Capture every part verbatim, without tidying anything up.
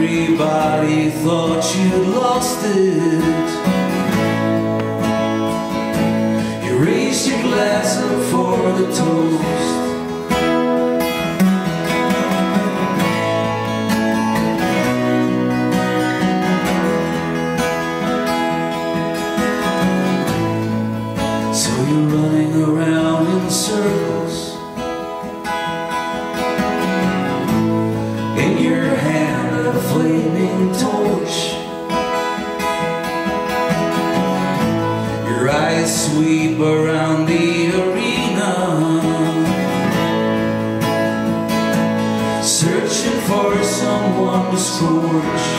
Everybody thought you'd lost it. You raised your glass up for the toast. So you're running around in circles, in your hand a flaming torch. Your eyes sweep around the arena, searching for someone to scorch.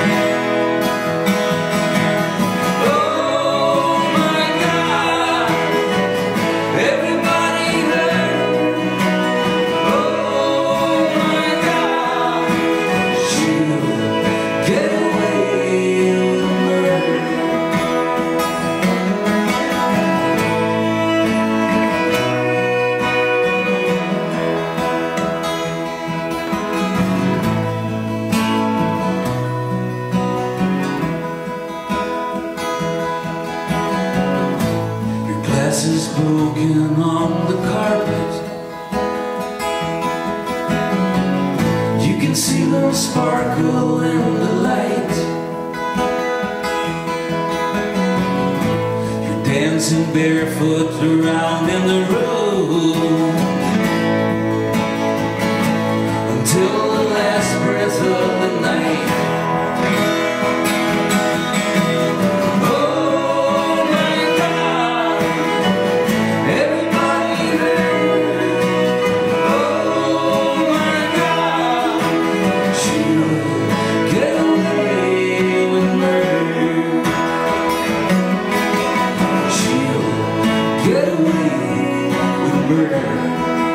Is broken on the carpet. You can see them sparkle in the light. You're dancing barefoot around in the room until the last breath of the night. Get away with murder.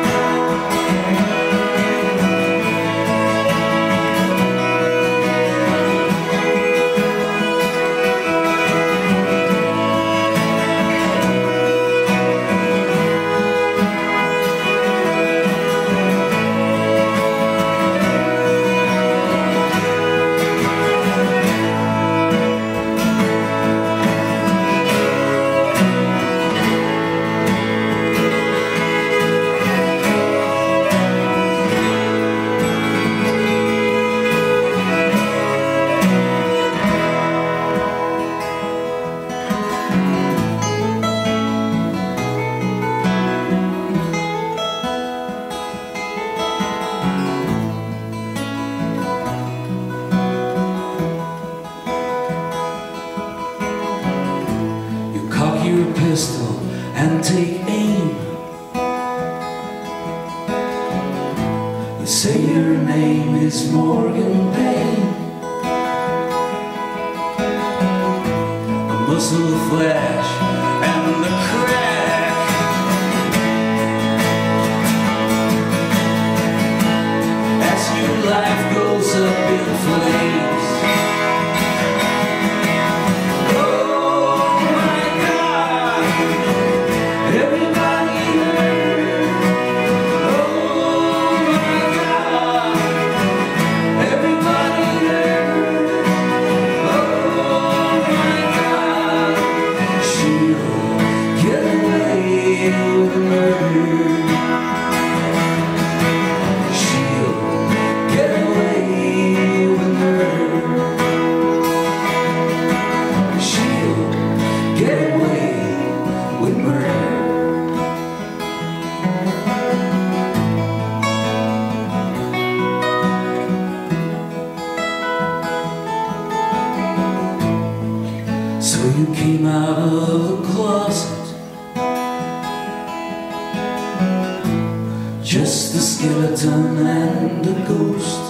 Your pistol and take aim. You say your name is Morgan Payne. A muzzle flash and the crack as your life goes up in flames. So you came out of the closet, just a skeleton and a ghost.